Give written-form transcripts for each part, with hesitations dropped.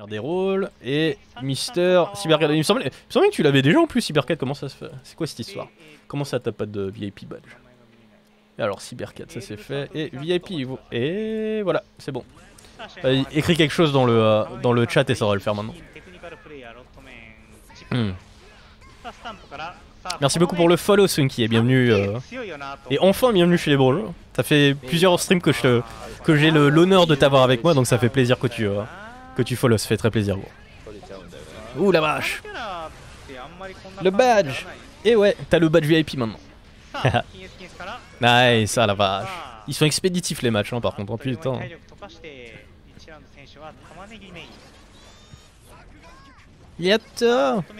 Faire des rôles et Mister Cybercat. Il me semblait que tu l'avais déjà en plus, Cybercat. Comment ça se fait? C'est quoi cette histoire? Comment ça t'as pas de VIP badge? Et alors Cybercat, ça c'est fait. Et VIP, et voilà, c'est bon. Écris quelque chose dans le chat et ça va le faire maintenant. Merci beaucoup pour le follow, Sunky, et bienvenue. Et enfin, bienvenue chez les Bourgeois. Ça fait plusieurs streams que j'ai l'honneur de t'avoir avec moi, donc ça fait plaisir que tu follow, ça fait très plaisir. Ouh la vache! Le badge! Et ouais, t'as le badge VIP maintenant. Nice, ça la vache. Ils sont expéditifs les matchs, hein, par contre, en plus de temps. Yatta!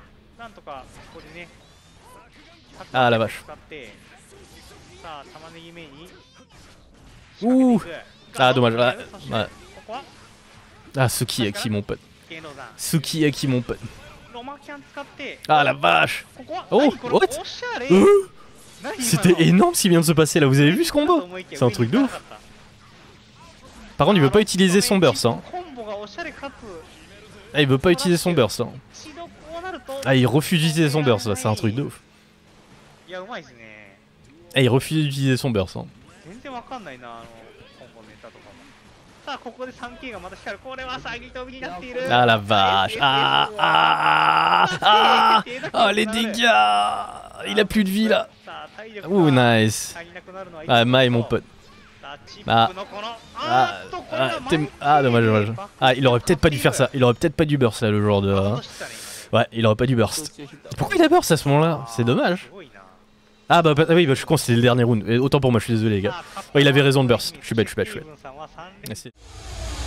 Ah la vache. Ouh. Ah dommage. Ouais. Ah Sukiyaki mon pote. Sukiyaki mon pote. Ah la vache. Oh what? C'était énorme ce qui vient de se passer là. Vous avez vu ce combo? C'est un truc de ouf. Par contre il veut pas utiliser son burst hein. Ah il veut pas utiliser son burst hein. Ah il refuse d'utiliser son burst là. C'est un truc de ouf. Ah il refuse d'utiliser son burst hein. Ah la vache. Ah les dégâts. Il a plus de vie là. Ouh nice. Ah Mai mon pote. Dommage. Ah il aurait peut-être pas dû faire ça. Il aurait peut-être pas dû burst là le joueur de... Ouais il aurait pas dû burst. Pourquoi il a burst à ce moment là? C'est dommage. Ah bah oui je suis con c'était le dernier round. Autant pour moi je suis désolé les gars. Ouais il avait raison de burst. Je suis bête. Merci.